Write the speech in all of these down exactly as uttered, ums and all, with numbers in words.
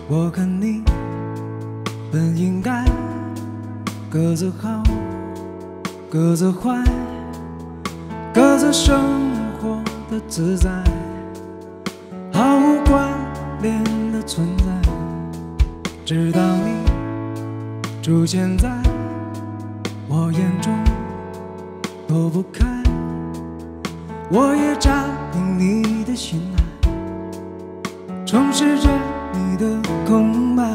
我跟你本应该各自好，各自坏，各自生活的自在，毫无关联的存在。直到你出现在我眼中，躲不开，我也占领你的心来，充实着你的空白。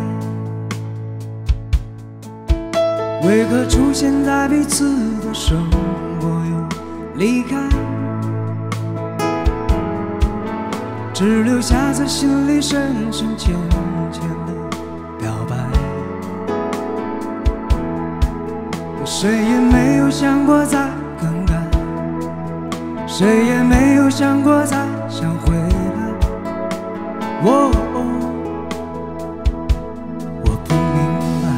为何出现在彼此的生活又离开，只留下在心里深深浅浅的表白。谁也没有想过再更改，谁也没有想过再想回来。哦哦，我不明白。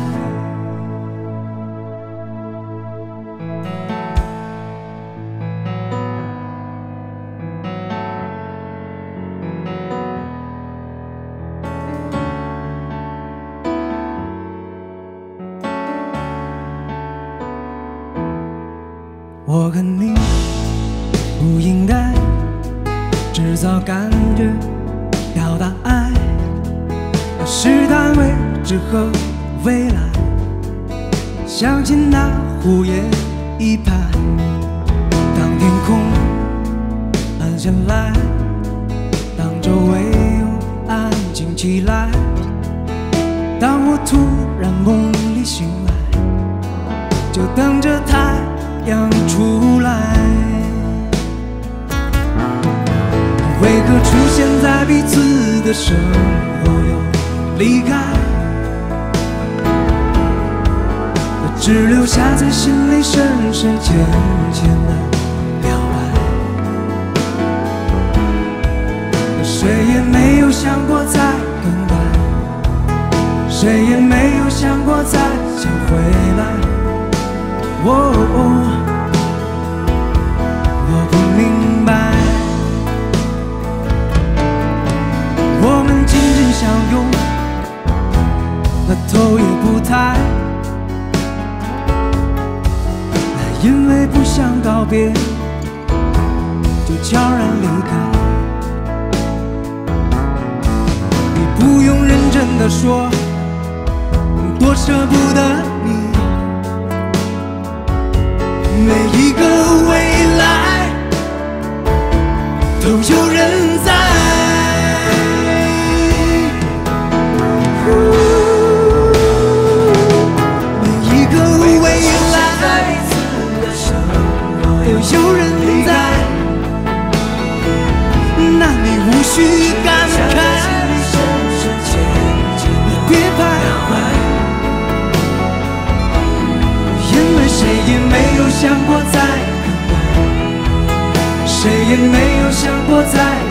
我跟你不应该制造感觉，表达爱，试探未知和未来。想起那胡言一拍，当天空暗下来，当周围又安静起来，当我突然梦里醒来，就等着太阳出来。为何出现在彼此的生活又离开，只留下在心里深深浅浅的表白。谁也没有想过再更改，谁也没有想过再想回来。哦哦，我不明白。我们紧紧相拥，那头也不抬，因为不想告别，就悄然离开。你不用认真地说，多舍不得你。每一个未来都有人在，每一个未来都有人在，那你无需感慨，你别徘徊，因为谁也没有想过再更改，谁也没有想过再